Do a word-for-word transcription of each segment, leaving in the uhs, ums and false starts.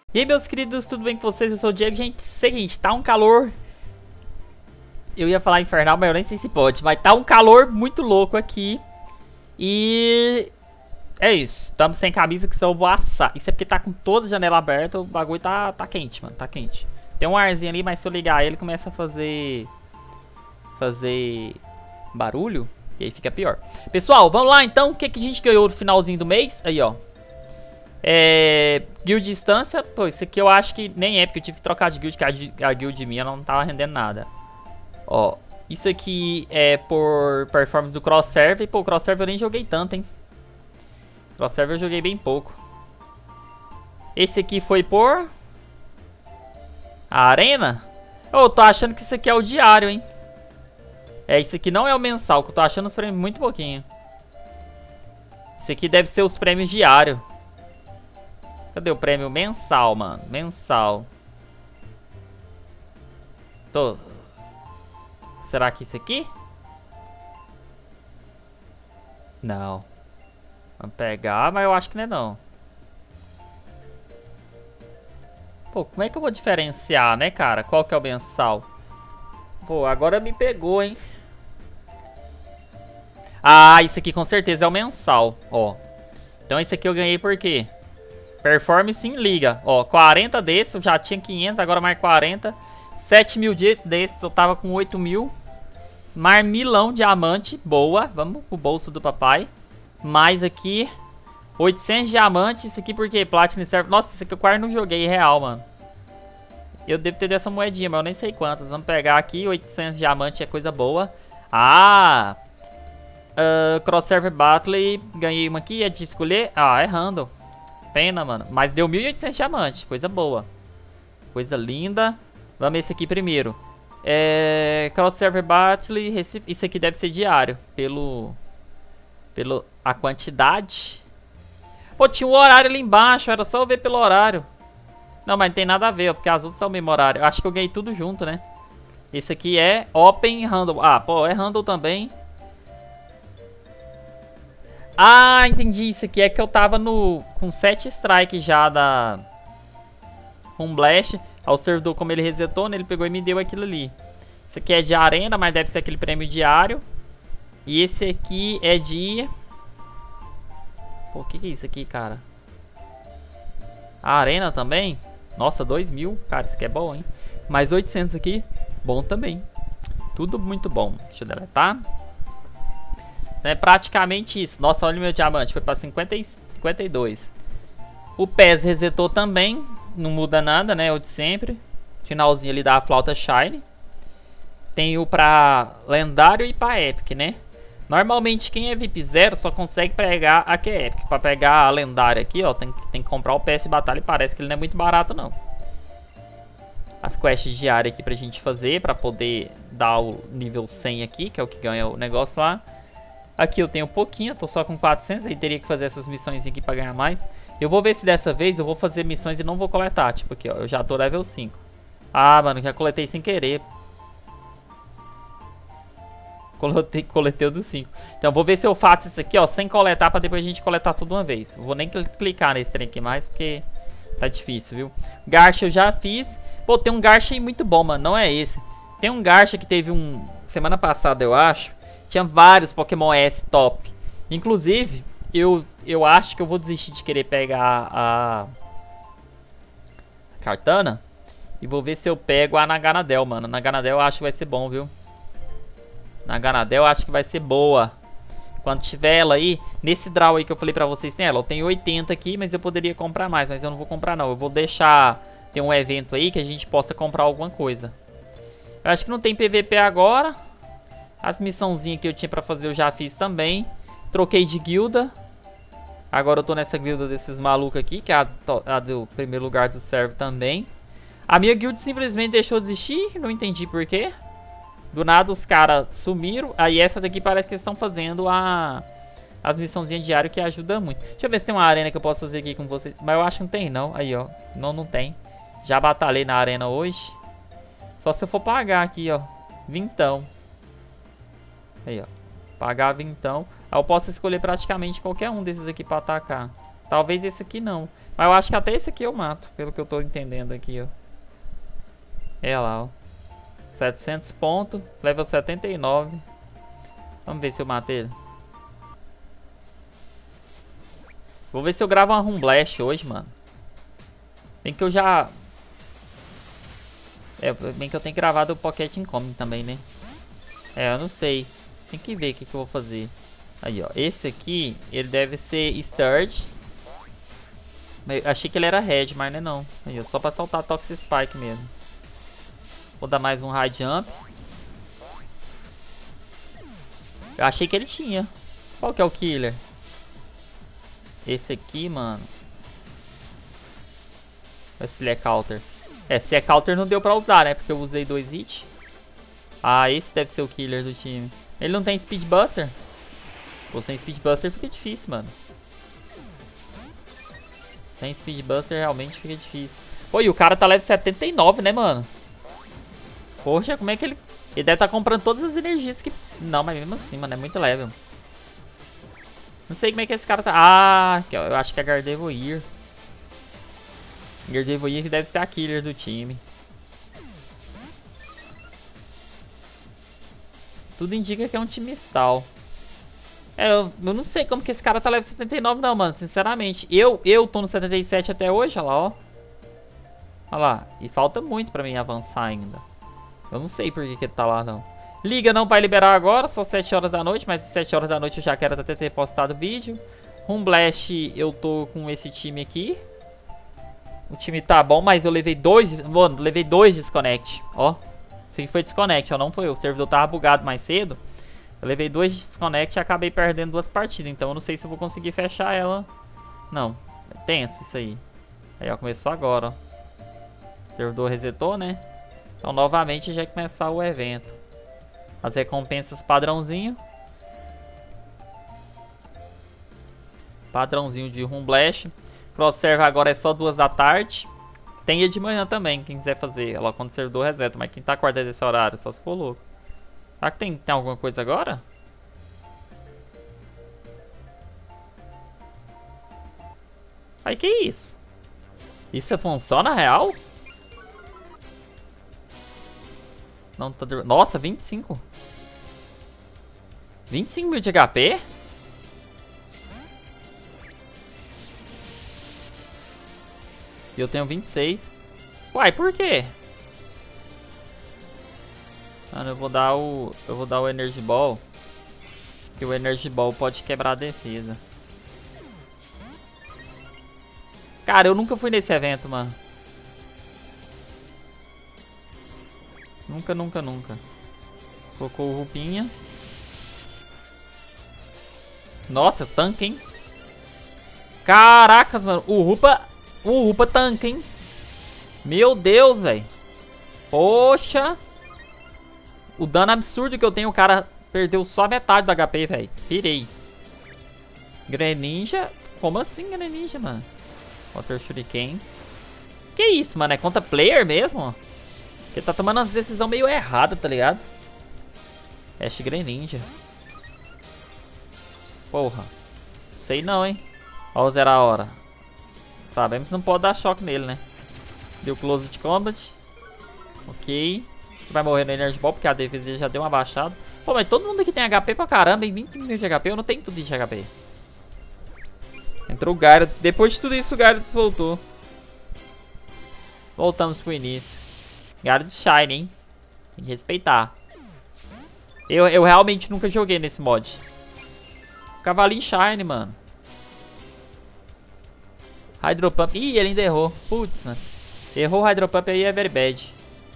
E aí, meus queridos, tudo bem com vocês? Eu sou o Diego. Gente, seguinte, tá um calor. Eu ia falar infernal, mas eu nem sei se pode. Mas tá um calor muito louco aqui. E é isso, estamos sem camisa que só eu vou assar. Isso é porque tá com toda a janela aberta. O bagulho tá, tá quente, mano, tá quente. Tem um arzinho ali, mas se eu ligar ele começa a fazer Fazer barulho. E aí fica pior. Pessoal, vamos lá então. O que, que a gente ganhou no finalzinho do mês? Aí, ó. É, guild de instância. Pô, isso aqui eu acho que nem é, porque eu tive que trocar de guild, que a, a guild minha não tava rendendo nada. Ó, isso aqui é por performance do cross server. Pô, cross server eu nem joguei tanto, hein. Cross server eu joguei bem pouco. Esse aqui foi por a arena. Eu oh, tô achando que isso aqui é o diário, hein. É, isso aqui não é o mensal, que eu tô achando os prêmios muito pouquinho. Isso aqui deve ser os prêmios diários. Cadê o prêmio mensal, mano? Mensal. Tô. Será que isso aqui? Não. Vamos pegar, mas eu acho que não é não. Pô, como é que eu vou diferenciar, né, cara? Qual que é o mensal? Pô, agora me pegou, hein? Ah, isso aqui com certeza é o mensal, ó. Então esse aqui eu ganhei por quê? Performance em liga, ó, quarenta desses, eu já tinha quinhentos, agora mais quarenta. sete mil desses, eu tava com oito mil. Marmilão diamante, boa, vamos pro bolso do papai. Mais aqui, oitocentos diamantes, isso aqui por quê? Platinum serve. Nossa, isso aqui eu quase não joguei real, mano. Eu devo ter dessa moedinha, mas eu nem sei quantas. Vamos pegar aqui, oitocentos diamantes é coisa boa. Ah! Uh, cross server battle, ganhei uma aqui, é de escolher. Ah, é random. Pena, mano. Mas deu mil e oitocentos diamantes. Coisa boa. Coisa linda. Vamos esse aqui primeiro. É... Cross Server Battle. Isso aqui deve ser diário. Pelo... Pelo... A quantidade. Pô, tinha um horário ali embaixo. Era só eu ver pelo horário. Não, mas não tem nada a ver. Porque as outras são o mesmo horário. Eu acho que eu ganhei tudo junto, né? Esse aqui é Open Random. Ah, pô, é Random também. Ah, entendi. Isso aqui é que eu tava no com sete strikes já da um Blast. Aí o servidor, como ele resetou, né, ele pegou e me deu aquilo ali. Isso aqui é de arena, mas deve ser aquele prêmio diário. E esse aqui é de... Pô, o que, que é isso aqui, cara? A arena também? Nossa, dois mil. Cara, isso aqui é bom, hein? Mais oitocentos aqui. Bom também. Tudo muito bom. Deixa eu deletar. É praticamente isso. Nossa, olha o meu diamante. Foi pra cinquenta e cinquenta e dois. O P E S resetou também. Não muda nada, né? O de sempre. Finalzinho ali da flauta Shine. Tem o pra lendário e pra Epic, né? Normalmente quem é V I P zero só consegue pegar a que é Epic. Pra pegar a lendária aqui, ó, tem, tem que comprar o P S de batalha. E parece que ele não é muito barato, não. As quests diárias aqui pra gente fazer. Pra poder dar o nível cem aqui, que é o que ganha o negócio lá. Aqui eu tenho um pouquinho, tô só com quatrocentos, aí teria que fazer essas missões aqui pra ganhar mais. Eu vou ver se dessa vez eu vou fazer missões e não vou coletar, tipo aqui, ó, eu já tô level cinco. Ah, mano, já coletei sem querer. Coletei, coletei o do cinco. Então vou ver se eu faço isso aqui, ó, sem coletar, pra depois a gente coletar tudo uma vez. Não vou nem clicar nesse trem aqui mais, porque tá difícil, viu? Garcha eu já fiz. Pô, tem um Garcha aí muito bom, mano, não é esse. Tem um Garcha que teve um... Semana passada, eu acho. Tinha vários Pokémon S top. Inclusive, eu, eu acho que eu vou desistir de querer pegar a Kartana. E vou ver se eu pego a Naganadel, mano. Naganadel eu acho que vai ser bom, viu? Naganadel eu acho que vai ser boa. Quando tiver ela aí, nesse draw aí que eu falei pra vocês, tem ela. Eu tenho oitenta aqui, mas eu poderia comprar mais. Mas eu não vou comprar não. Eu vou deixar ter um evento aí que a gente possa comprar alguma coisa. Eu acho que não tem P V P agora. As missãozinhas que eu tinha pra fazer eu já fiz também. Troquei de guilda. Agora eu tô nessa guilda desses malucos aqui, que é a, a do primeiro lugar do server também. A minha guilda simplesmente deixou de existir. Não entendi por quê. Do nada os caras sumiram. Aí essa daqui parece que eles estão fazendo a, as missãozinhas diárias, que ajuda muito. Deixa eu ver se tem uma arena que eu posso fazer aqui com vocês. Mas eu acho que não tem não. Aí ó, não, não tem. Já batalhei na arena hoje. Só se eu for pagar aqui, ó, vintão. Aí, ó. Pagar vintão. Aí eu posso escolher praticamente qualquer um desses aqui pra atacar. Talvez esse aqui não. Mas eu acho que até esse aqui eu mato, pelo que eu tô entendendo aqui, ó. É lá, ó. setecentos pontos, level setenta e nove. Vamos ver se eu mato ele. Vou ver se eu gravo uma Rumblast hoje, mano. Bem que eu já... É, bem que eu tenho gravado o Pocket Incoming também, né? É, eu não sei. Tem que ver o que, que eu vou fazer. Aí, ó. Esse aqui, ele deve ser Sturge. Eu achei que ele era Red, mas não é não. Aí, ó. Só pra soltar Toxic Spike mesmo. Vou dar mais um High Jump. Eu achei que ele tinha. Qual que é o Killer? Esse aqui, mano. Esse ele é Counter. É, se é Counter não deu pra usar, né? Porque eu usei dois hits. Ah, esse deve ser o Killer do time. Ele não tem Speed Buster? Pô, sem Speed Buster fica difícil, mano. Sem Speed Buster realmente fica difícil. Pô, e o cara tá level setenta e nove, né, mano? Poxa, como é que ele... Ele deve estar tá comprando todas as energias que... Não, mas mesmo assim, mano, é muito level. Não sei como é que esse cara tá... Ah, eu acho que é Gardevoir. Gardevoir que deve ser a Killer do time. Tudo indica que é um time stall. É, eu, eu não sei como que esse cara tá level setenta e nove não, mano. Sinceramente. Eu, eu tô no setenta e sete até hoje, olha lá, ó. Olha lá. E falta muito pra mim avançar ainda. Eu não sei por que, que ele tá lá, não. Liga não vai liberar agora, só sete horas da noite. Mas às sete horas da noite eu já quero até ter postado vídeo. Rumblast, eu tô com esse time aqui. O time tá bom, mas eu levei dois... Mano, levei dois desconnect, ó. Isso aqui foi desconnect, ó, não foi eu. O servidor tava bugado mais cedo. Eu levei dois desconnect e acabei perdendo duas partidas. Então eu não sei se eu vou conseguir fechar ela. Não, é tenso isso aí. Aí, ó, começou agora, ó. O servidor resetou, né? Então novamente já vai começar o evento. As recompensas padrãozinho. Padrãozinho de Rumblast. Cross server agora é só duas da tarde. Tem dia de manhã também, quem quiser fazer. Ela quando o servidor reseta, mas quem tá acordando nesse horário, só se for louco. Será que tem, tem alguma coisa agora? Aí que isso? Isso funciona real? Não tá... Nossa, vinte e cinco. vinte e cinco mil de H P? E eu tenho vinte e seis. Uai, por quê? Mano, eu vou dar o... Eu vou dar o Energy Ball. Que o Energy Ball pode quebrar a defesa. Cara, eu nunca fui nesse evento, mano. Nunca, nunca, nunca. Colocou o Rupinha. Nossa, tanque, hein? Caracas, mano. O Rupa... O Rupa tanque, hein? Meu Deus, velho. Poxa. O dano absurdo que eu tenho, o cara perdeu só metade do H P, velho. Pirei. Greninja. Como assim, Greninja, mano? Water Shuriken. Que isso, mano? É contra player mesmo? Porque tá tomando umas decisões meio erradas, tá ligado? Ash Greninja. Porra. Sei não, hein? Ó o zero a hora. Sabemos que não pode dar choque nele, né? Deu close de combat. Ok. Vai morrer no Energy Ball porque a defesa já deu uma baixada. Pô, mas todo mundo aqui tem H P pra caramba, hein? vinte e cinco mil de H P, eu não tenho tudo de H P. Entrou o Gyarados. Depois de tudo isso, o Gyarados voltou. Voltamos pro início. Gyarados Shine, hein? Tem que respeitar. Eu, eu realmente nunca joguei nesse mod. Cavalinho Shine, mano. Hydro Pump. Ih, ele ainda errou. Putz, mano. Errou o Hydro Pump aí, é very bad.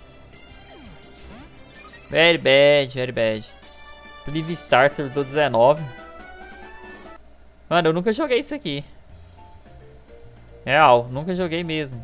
Very bad, very bad. Live Star, servidor dezenove. Mano, eu nunca joguei isso aqui. Real, nunca joguei mesmo.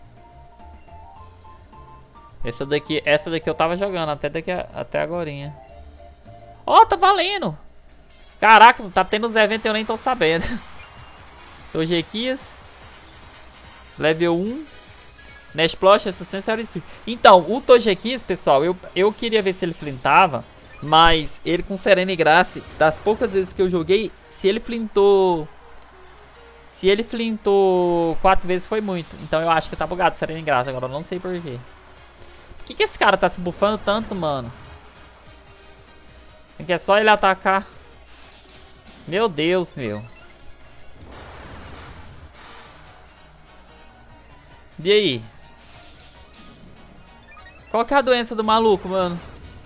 Essa daqui, essa daqui eu tava jogando até, daqui a, até agorinha. Ó, oh, tá valendo. Caraca, tá tendo os eventos e eu nem tô sabendo. Togekias. Level um. Nashplosh, essa Sensory Speed. Então, o Togekiss, pessoal, eu, eu queria ver se ele flintava. Mas ele com Serena e Grace, das poucas vezes que eu joguei, se ele flintou Se ele flintou quatro vezes foi muito. Então eu acho que tá bugado Serena Ingrata. Agora eu não sei porquê. Por que, que esse cara tá se bufando tanto, mano? É que é só ele atacar. Meu Deus, meu. E aí? Qual que é a doença do maluco, mano?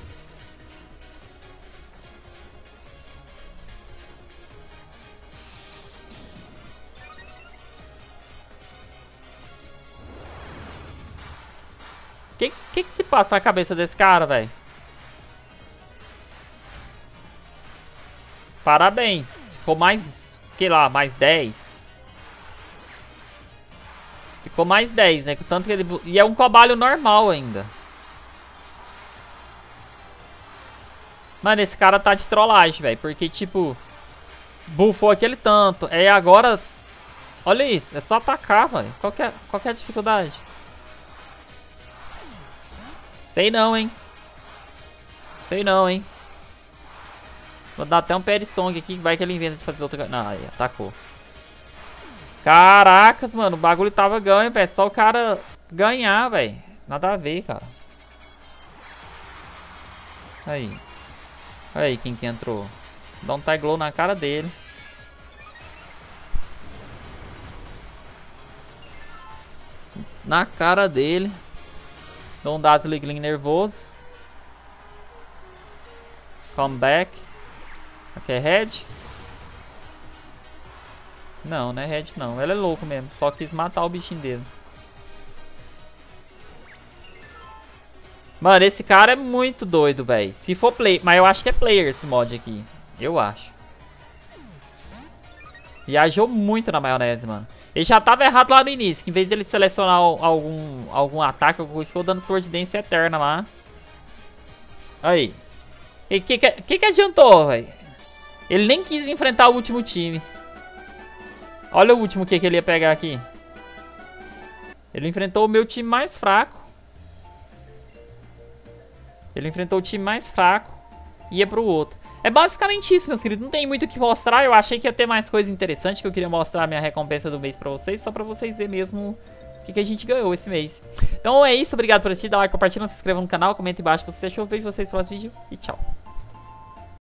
Que, que que se passa na cabeça desse cara, velho? Parabéns. Ficou mais, sei lá, mais dez. Ficou mais dez, né? Tanto que ele... E é um cobalho normal ainda. Mano, esse cara tá de trollagem, velho. Porque, tipo... Buffou aquele tanto. É agora... Olha isso. É só atacar, velho. Qual que é, qual que é a dificuldade? Sei não, hein. Sei não, hein. Vou dar até um Perisong aqui. Vai que ele inventa de fazer outra... Não, aí, atacou. Caracas, mano. O bagulho tava ganho, velho. Só o cara ganhar, velho. Nada a ver, cara. Aí. Aí quem que entrou. Dá um Tyglow na cara dele. Na cara dele. Dá um Dazzling nervoso. Comeback. Aqui é Red. Não, não é Red não. Ele é louco mesmo. Só quis matar o bichinho dele. Mano, esse cara é muito doido, velho. Se for play... Mas eu acho que é player esse mod aqui. Eu acho. Viajou muito na maionese, mano. Ele já tava errado lá no início. Que em vez dele selecionar algum, algum ataque, ele ficou dando Sword Dance eterna lá. Aí. E que que, que que adiantou, velho? Ele nem quis enfrentar o último time. Olha o último que, que ele ia pegar aqui. Ele enfrentou o meu time mais fraco. Ele enfrentou o time mais fraco. E ia pro outro. É basicamente isso, meus queridos. Não tem muito o que mostrar. Eu achei que ia ter mais coisa interessante. Que eu queria mostrar a minha recompensa do mês pra vocês. Só pra vocês verem mesmo o que, que a gente ganhou esse mês. Então é isso. Obrigado por assistir. Dá like, compartilha, se inscreva no canal. Comenta embaixo se você achou. Vejo vocês no próximo vídeo. E tchau.